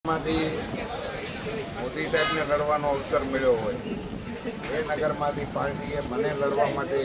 માંથી મોદી સાહેબને લડવાનો અવસર મળ્યો હોય એ નગરમાંથી પાર્ટીએ મને લડવા માટે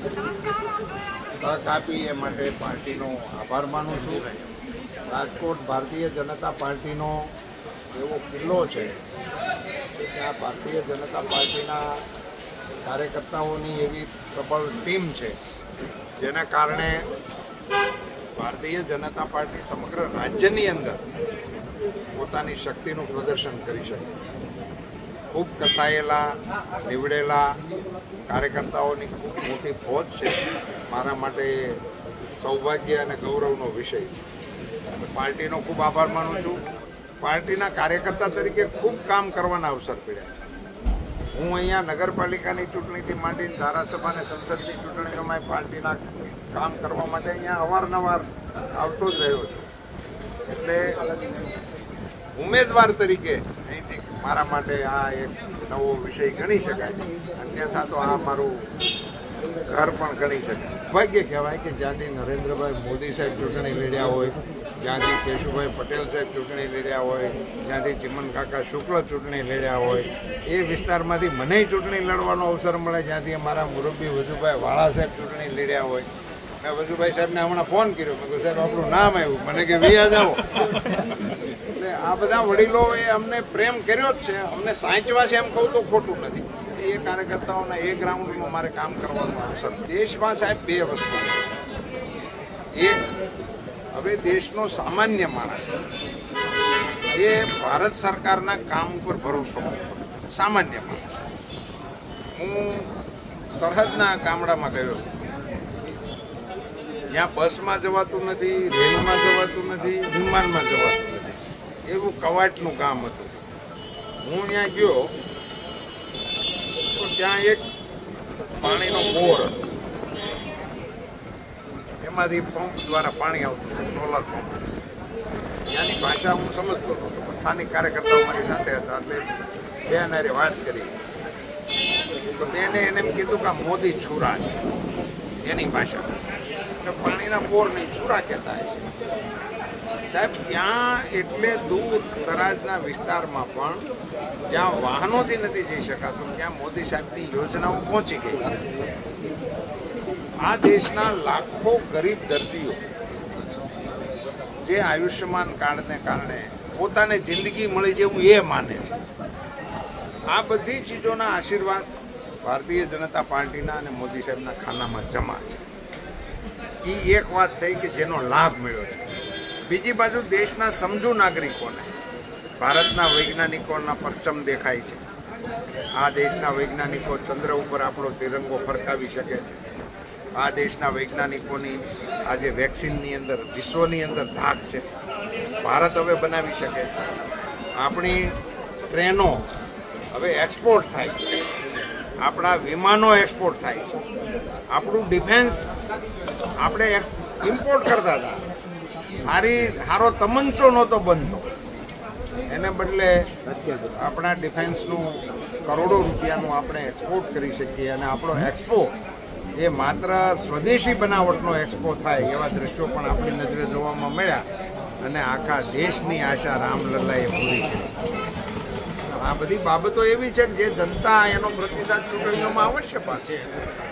તક આપી એ માટે પાર્ટીનો આભાર માનું છું. રાજકોટ ભારતીય જનતા પાર્ટીનો એવો કિલ્લો છે કે ત્યાં ભારતીય જનતા પાર્ટીના કાર્યકર્તાઓની એવી પ્રબળ ટીમ છે જેના કારણે ભારતીય જનતા પાર્ટી સમગ્ર રાજ્યની અંદર પોતાની શક્તિનું પ્રદર્શન કરી શકે છે. ખૂબ કસાયેલા નીવડેલા કાર્યકર્તાઓની ખૂબ મોટી ફોજ છે. મારા માટે સૌભાગ્ય અને ગૌરવનો વિષય છે. પાર્ટીનો ખૂબ આભાર માનું છું. પાર્ટીના કાર્યકર્તા તરીકે ખૂબ કામ કરવાના અવસર પડ્યા છે. હું અહીંયા નગરપાલિકાની ચૂંટણીથી માંડીને ધારાસભા અને સંસદની ચૂંટણીઓમાં પાર્ટીના કામ કરવા માટે અહીંયા અવારનવાર આવતો જ રહ્યો છું. એટલે ઉમેદવાર તરીકે અહીંથી મારા માટે આ એક નવો વિષય ગણી શકાય. અન્યથા તો આ મારું ઘર પણ ગણી શકાય. ભાગ્ય કહેવાય કે જ્યાંથી નરેન્દ્રભાઈ મોદી સાહેબ ચૂંટણી લડ્યા હોય, જ્યાંથી કેશુભાઈ પટેલ સાહેબ ચૂંટણી લડ્યા હોય, જ્યાંથી ચિમન કાકા શુક્લ ચૂંટણી લડ્યા હોય, એ વિસ્તારમાંથી મને ચૂંટણી લડવાનો અવસર મળે. જ્યાંથી અમારા મુરબ્બી વજુભાઈ વાળા સાહેબ ચૂંટણી લડ્યા હોય. મેં વજુભાઈ સાહેબને હમણાં ફોન કર્યો, મેં કહ્યું સાહેબ આપણું નામ આવ્યું, મને કે વિયા જાઓ. એટલે આ બધા વડીલોએ અમને પ્રેમ કર્યો જ છે. અમને સાચવા છે એમ કહું તો ખોટું નથી. એ કાર્યકર્તાઓના એ ગ્રાઉન્ડમાં મારે કામ કરવાનો અવસર. દેશમાં સાહેબ બે વસ્તુ છે. એક, હવે દેશનો સામાન્ય માણસ એ ભારત સરકારના કામ ઉપર ભરોસો સામાન્ય માણસ. હું સરહદના ગામડામાં ગયો, જ્યાં બસમાં જવાતું નથી, રેલમાં જવાતું નથી, વિમાનમાં જવાતું નથી, એવું કવાટનું કામ હતું. હું ત્યાં ગયો તો ત્યાં એક પાણીનો બોર હતો, એમાંથી પંપ દ્વારા પાણી આવતું હતું, સોલર પંપ. ત્યાંની ભાષા હું સમજતો હતો. સ્થાનિક કાર્યકર્તાઓ મારી સાથે હતા એટલે બેન હારે વાત કરી તો બેને એને એમ કીધું કે આ મોદી છુરા છે એની ભાષા. એટલે પાણીના બોરને છુરા કહેતા છે. સાહેબ ત્યાં એટલે દૂર દરાજના વિસ્તારમાં પણ જ્યાં વાહનોથી નથી જઈ શકાતું ત્યાં મોદી સાહેબની યોજનાઓ પહોંચી ગઈ છે. આ દેશના લાખો ગરીબ દર્દીઓ જે આયુષ્યમાન કાર્ડને કારણે પોતાને જિંદગી મળી જેવું એ માને છે. આ બધી ચીજોના આશીર્વાદ ભારતીય જનતા પાર્ટીના અને મોદી સાહેબના ખાનામાં જમા છે. એ એક વાત થઈ કે જેનો લાભ મળ્યો છે. બીજી બાજુ દેશના સમજુ નાગરિકોને ભારતના વૈજ્ઞાનિકોના પરચમ દેખાય છે. આ દેશના વૈજ્ઞાનિકો ચંદ્ર ઉપર આપણો તિરંગો ફરકાવી શકે છે. આ દેશના વૈજ્ઞાનિકોની આજે વેક્સિનની અંદર વિશ્વની અંદર ધાક છે. ભારત હવે બનાવી શકે છે. આપણી ટ્રેનો હવે એક્સપોર્ટ થાય છે. આપણા વિમાનો એક્સપોર્ટ થાય છે. આપણું ડિફેન્સ આપણે ઇમ્પોર્ટ કરતા હતા. સારો તમંચો નહોતો બનતો, એને બદલે આપણા ડિફેન્સનું કરોડો રૂપિયાનું આપણે એક્સપોર્ટ કરી શકીએ. અને આપણો એક્સપો એ માત્ર સ્વદેશી બનાવટનો એક્સપો થાય એવા દ્રશ્યો પણ આપણી નજરે જોવામાં મળ્યા. અને આખા દેશની આશા રામલલ્લાએ પૂરી કરી. આ બધી બાબતો એવી છે કે જે જનતા એનો પ્રતિસાદ ચૂંટણીઓમાં અવશ્ય પાડશે.